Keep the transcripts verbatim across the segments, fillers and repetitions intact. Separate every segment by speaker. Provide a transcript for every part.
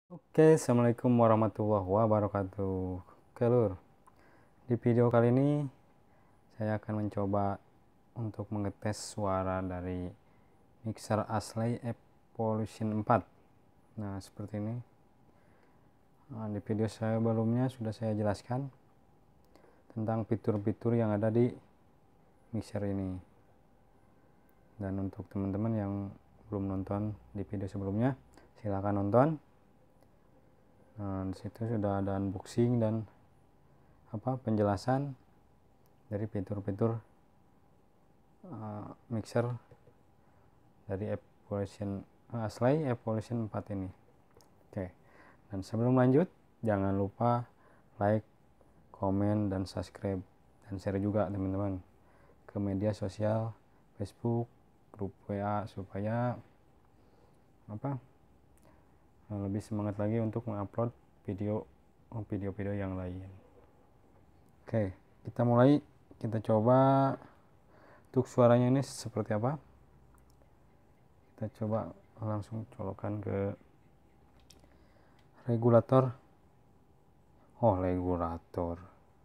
Speaker 1: Oke, assalamualaikum warahmatullahi wabarakatuh. Oke lur, di video kali ini saya akan mencoba untuk mengetes suara dari mixer Asley Evolution empat. Nah seperti ini. Nah, di video saya sebelumnya sudah saya jelaskan tentang fitur-fitur yang ada di mixer ini. Dan untuk teman-teman yang belum nonton di video sebelumnya, silahkan nonton. Nah, disitu sudah ada unboxing dan apa penjelasan dari fitur-fitur uh, mixer dari Evolution uh, Asley Evolution empat ini. Oke. Dan sebelum lanjut, jangan lupa like, komen, dan subscribe dan share juga teman-teman ke media sosial Facebook, grup W A supaya apa? lebih semangat lagi untuk mengupload video video-video yang lain. Oke, kita mulai. Kita coba untuk suaranya ini seperti apa. Kita coba langsung colokan ke regulator. Oh, regulator.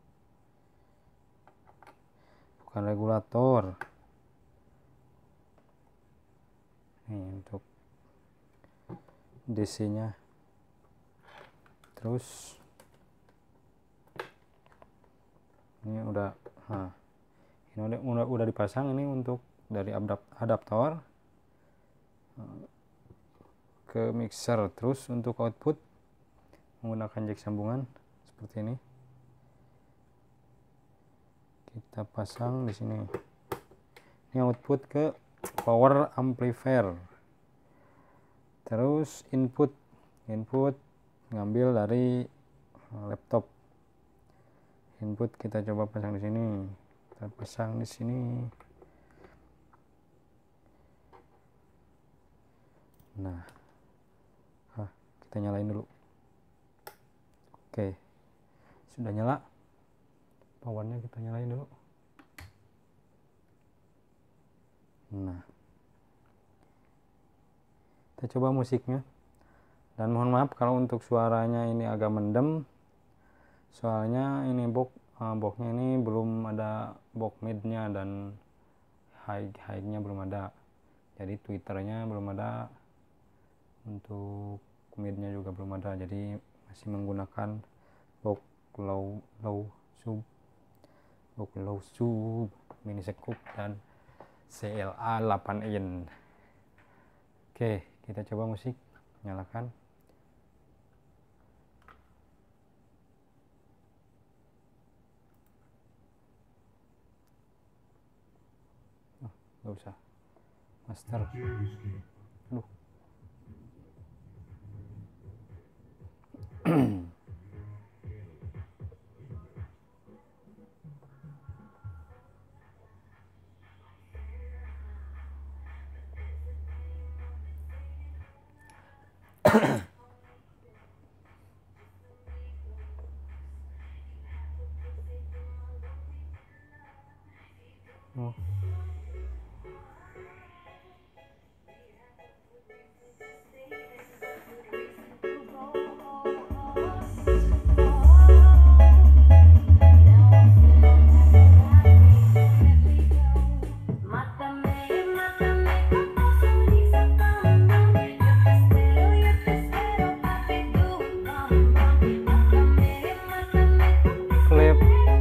Speaker 1: Bukan regulator. Ini untuk D C-nya. Terus ini udah nah, ini udah, udah udah dipasang ini untuk dari adaptor ke mixer. Terus untuk output menggunakan jack sambungan seperti ini. Kita pasang di sini. Ini output ke power amplifier. Terus input input ngambil dari laptop. Input kita coba pasang di sini. Kita pasang di sini. Nah, ah, kita nyalain dulu. Oke, sudah nyala. Powernya kita nyalain dulu. Nah, kita coba musiknya. Dan mohon maaf kalau untuk suaranya ini agak mendem, soalnya ini box uh, boxnya ini belum ada box midnya dan high high-nya belum ada. Jadi tweeternya belum ada, untuk midnya juga belum ada. Jadi masih menggunakan box low low sub, box low sub, mini scoop dan C L A delapan in. Oke, kita coba musik, nyalakan. Oh, nggak usah master. Aduh. Oh. Klip.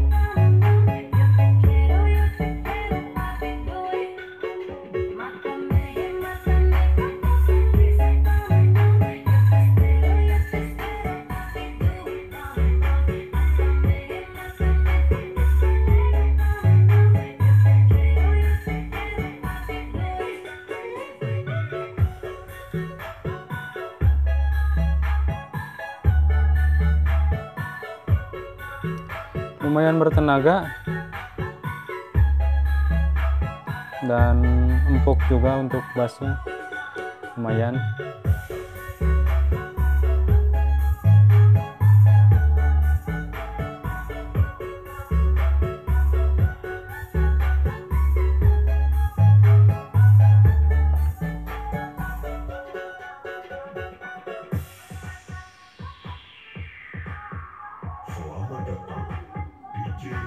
Speaker 1: Lumayan bertenaga dan empuk juga untuk bassnya, lumayan.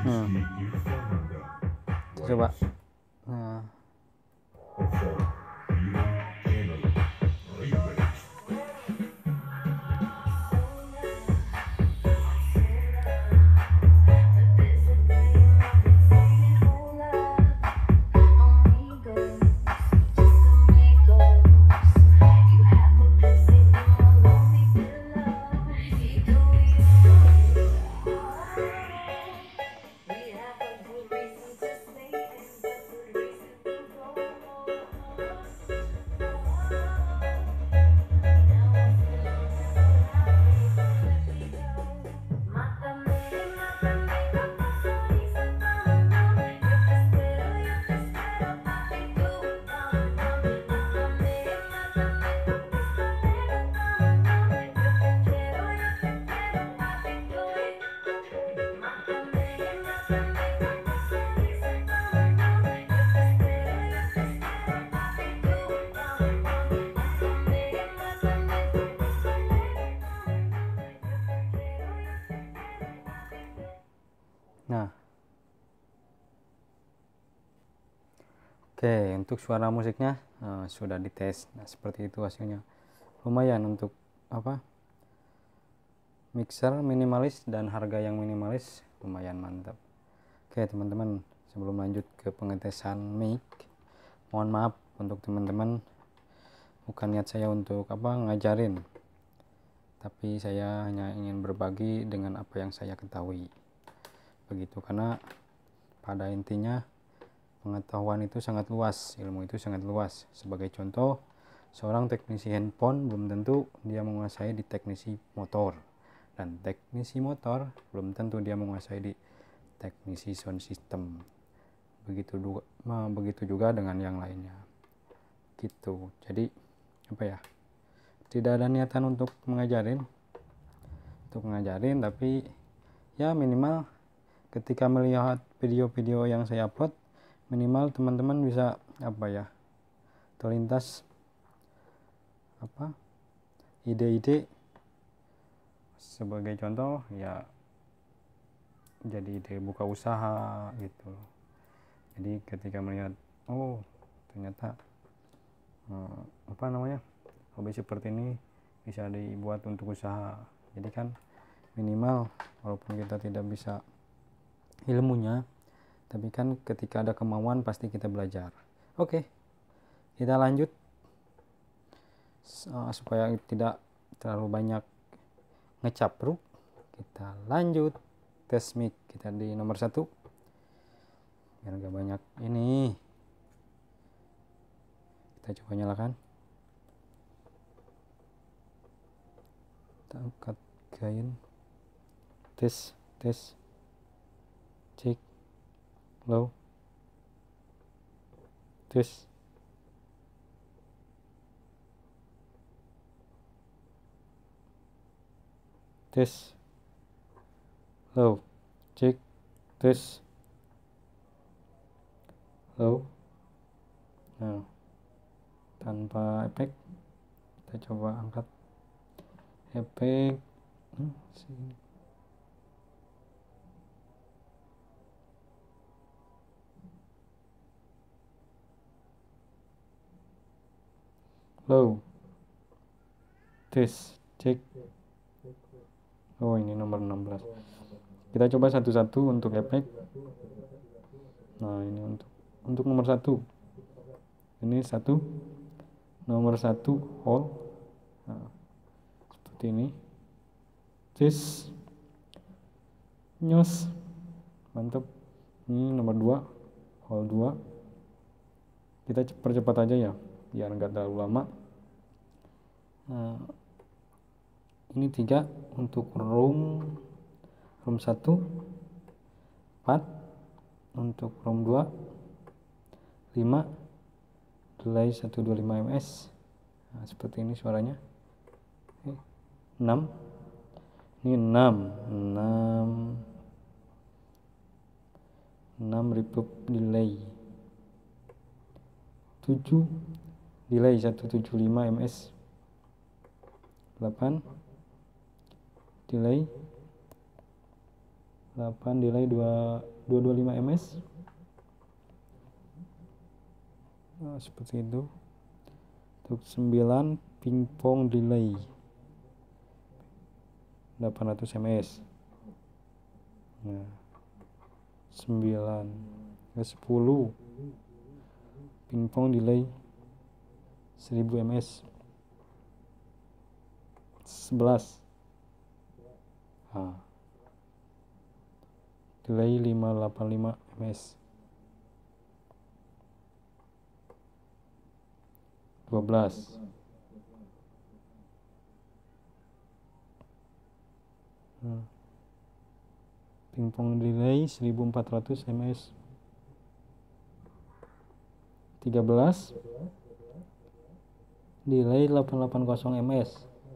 Speaker 1: Hmm. Coba. Nah. Nah, oke, untuk suara musiknya uh, sudah dites. Nah, seperti itu hasilnya. Lumayan untuk apa? Mixer minimalis dan harga yang minimalis, lumayan mantap. Oke, teman-teman, sebelum lanjut ke pengetesan mic, mohon maaf untuk teman-teman, bukan niat saya untuk apa ngajarin, tapi saya hanya ingin berbagi dengan apa yang saya ketahui. Begitu, karena pada intinya pengetahuan itu sangat luas, ilmu itu sangat luas. Sebagai contoh, seorang teknisi handphone belum tentu dia menguasai di teknisi motor, dan teknisi motor belum tentu dia menguasai di teknisi sound system. Begitu juga, begitu juga dengan yang lainnya. Gitu. Jadi apa ya? Tidak ada niatan untuk mengajarin, untuk mengajarin, tapi ya minimal ketika melihat video-video yang saya upload, minimal teman-teman bisa apa ya, terlintas apa ide-ide. Sebagai contoh ya, jadi ide buka usaha gitu. Jadi ketika melihat, oh ternyata eh, apa namanya, hobi seperti ini bisa dibuat untuk usaha. Jadi kan minimal walaupun kita tidak bisa ilmunya, tapi kan ketika ada kemauan pasti kita belajar. Oke, kita lanjut uh, supaya tidak terlalu banyak ngecapruk. Kita lanjut tes mic kita di nomor satu, biar gak banyak ini. Kita coba nyalakan, kita angkat gain, tes tes cek low, tes tes low, cek tes low. Nah, tanpa efek kita coba angkat efek. hmm, sini. Low, tes cek. Oh, ini nomor enam belas. Kita coba satu-satu untuk efek. Nah, ini untuk untuk nomor satu. Ini satu, nomor satu hole. Nah, seperti ini. Tes, nyos, mantap. Ini nomor dua, hole dua. Kita percepat aja ya, biar nggak terlalu lama. Nah, ini tiga untuk room room satu, empat untuk room dua, lima, delay seratus dua puluh lima ms. Nah, seperti ini suaranya. enam, ini enam, enam, enam reverb delay, tujuh, delay seratus tujuh puluh lima ms, delapan, delay delapan delay dua ratus dua puluh lima ms. Nah, seperti itu. Untuk sembilan pingpong delay delapan ratus ms. Nah, sembilan ke sepuluh pingpong delay seribu ms. sebelas nah, delay lima ratus delapan puluh lima ms. dua belas nah, pingpong delay seribu empat ratus ms. tiga belas delay delapan ratus delapan puluh ms.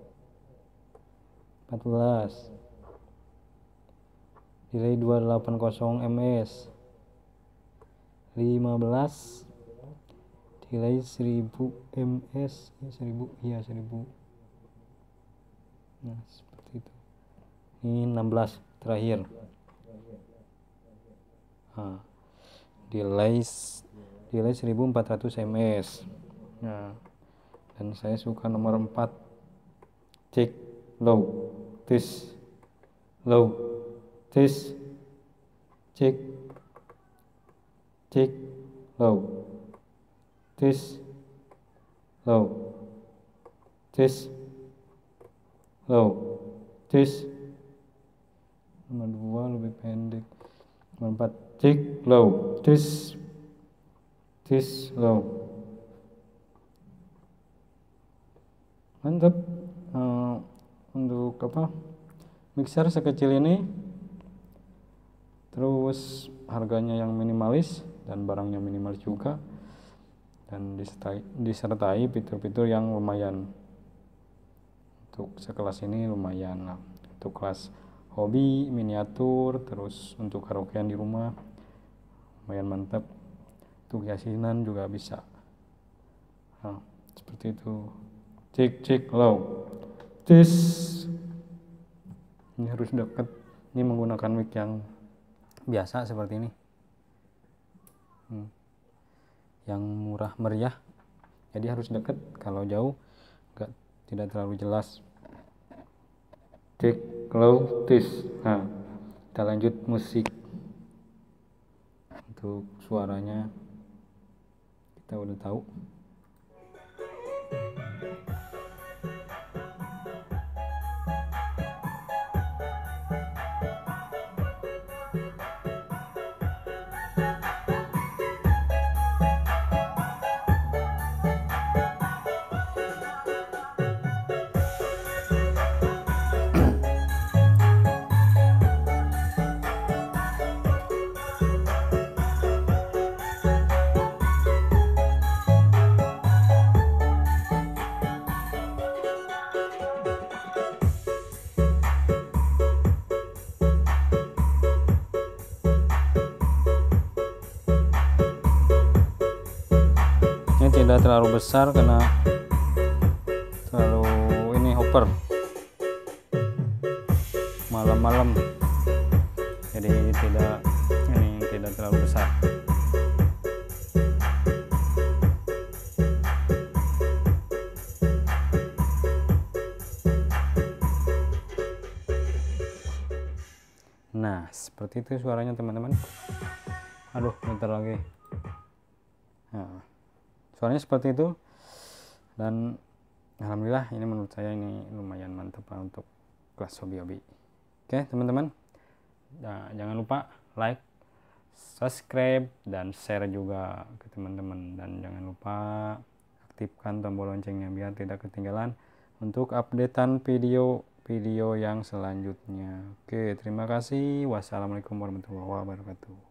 Speaker 1: empat belas delay dua ratus delapan puluh ms. lima belas delay seribu ms. seribu iya seribu. Nah, seperti itu. Ini enam belas terakhir. Nah, delay delay seribu empat ratus ms. Nah, dan saya suka nomor empat. Cek low tes low tes cek cek low tes low tes low tes. Nomor dua lebih pendek. Nomor empat cek low tes tes low. Mantap. Uh, untuk apa mixer sekecil ini, terus harganya yang minimalis dan barangnya minimalis juga, dan disertai, disertai fitur-fitur yang lumayan. Untuk sekelas ini lumayan lah, untuk kelas hobi, miniatur, terus untuk karaokean di rumah lumayan mantap. Untuk yasinan juga bisa. Nah, seperti itu. Cek cek low tes. Ini harus dekat. Ini menggunakan mic yang biasa seperti ini, hmm. yang murah meriah, jadi harus dekat. Kalau jauh enggak, tidak terlalu jelas. Cek low tes. Nah, kita lanjut musik. Untuk suaranya kita udah tahu. Ini tidak terlalu besar karena terlalu ini hopper malam-malam, jadi tidak ini tidak terlalu besar. Nah, seperti itu suaranya teman-teman. Aduh, bentar lagi. Nah, suaranya seperti itu, dan alhamdulillah ini menurut saya ini lumayan mantap lah untuk kelas hobi-hobi. Oke teman-teman, nah, jangan lupa like, subscribe, dan share juga ke teman-teman, dan jangan lupa aktifkan tombol loncengnya biar tidak ketinggalan untuk updatean video-video yang selanjutnya. Oke, terima kasih. Wassalamualaikum warahmatullahi wabarakatuh.